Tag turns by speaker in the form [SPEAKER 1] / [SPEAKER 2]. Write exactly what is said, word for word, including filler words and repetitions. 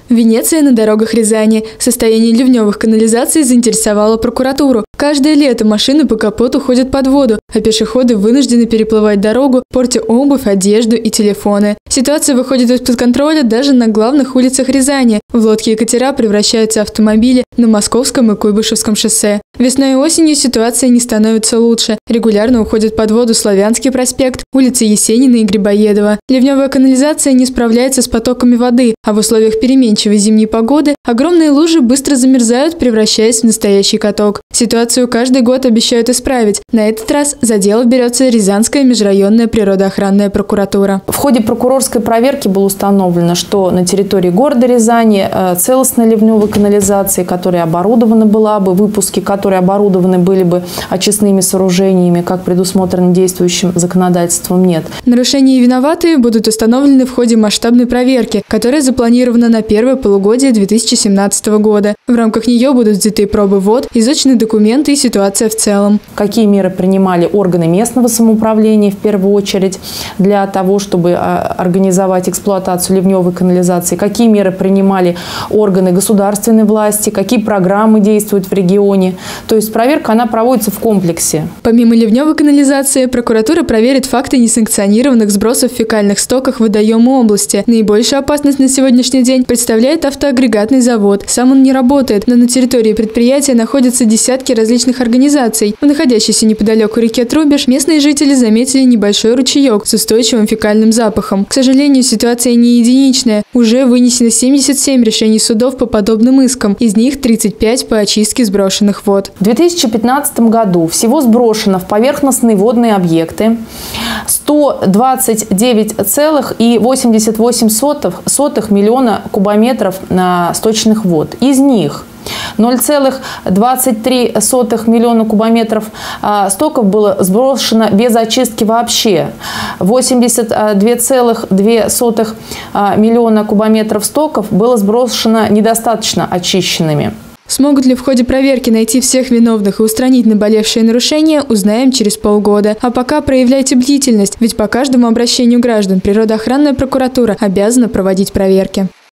[SPEAKER 1] Венеция на дорогах Рязани. Состояние ливневых канализаций заинтересовало прокуратуру. Каждое лето машины по капоту ходят под воду, а пешеходы вынуждены переплывать дорогу, портя обувь, одежду и телефоны. Ситуация выходит из-под контроля даже на главных улицах Рязани. В лодки и катера превращаются автомобили на Московском и Куйбышевском шоссе. Весной и осенью ситуация не становится лучше. Регулярно уходят под воду Славянский проспект, улицы Есенина и Грибоедова. Ливневая канализация не справляется с потоками воды, а в условиях переменчивой зимней погоды огромные лужи быстро замерзают, превращаясь в настоящий каток. Ситуацию каждый год обещают исправить. На этот раз за дело берется Рязанская межрайонная природоохранная прокуратура.
[SPEAKER 2] В ходе прокурорской проверки было установлено, что на территории города Рязани целостная ливневая канализация, которая оборудована была бы, выпуски, которые оборудованы были бы очистными сооружениями, как предусмотрено действующим законодательством, нет.
[SPEAKER 1] Нарушения и виноватые будут установлены в ходе масштабной проверки, которая запланирована на первое полугодие две тысячи семнадцатого года. В рамках нее будут взяты пробы вод, изучены документы и ситуация в целом.
[SPEAKER 2] Какие меры принимали органы местного самоуправления в первую очередь для того, чтобы организовать эксплуатацию ливневой канализации? Какие меры принимали органы государственной власти? Какие программы действуют в регионе? То есть проверка, она проводится в комплексе.
[SPEAKER 1] Помимо ливневой канализации, прокуратура проверит факты несанкционированных сбросов в фекальных стоках в водоемы области. Наибольшую опасность на сегодняшний день представляет автоагрегатный завод. Сам он не работает, но на территории предприятия находятся десятки различных организаций. В находящейся неподалеку реке Трубеж местные жители заметили небольшой ручеек с устойчивым фекальным запахом. К сожалению, ситуация не единичная. Уже вынесено семьдесят семь решений судов по подобным искам, из них тридцать пять по очистке сброшенных вод.
[SPEAKER 2] В две тысячи пятнадцатом году всего сброшено в поверхностные водные объекты сто двадцать девять целых восемьдесят восемь сотых миллиона кубометров сточных вод. Из них ноль целых двадцать три сотых миллиона кубометров стоков было сброшено без очистки вообще. восемьдесят два целых две сотых миллиона кубометров стоков было сброшено недостаточно очищенными.
[SPEAKER 1] Смогут ли в ходе проверки найти всех виновных и устранить наболевшие нарушения, узнаем через полгода. А пока проявляйте бдительность, ведь по каждому обращению граждан природоохранная прокуратура обязана проводить проверки.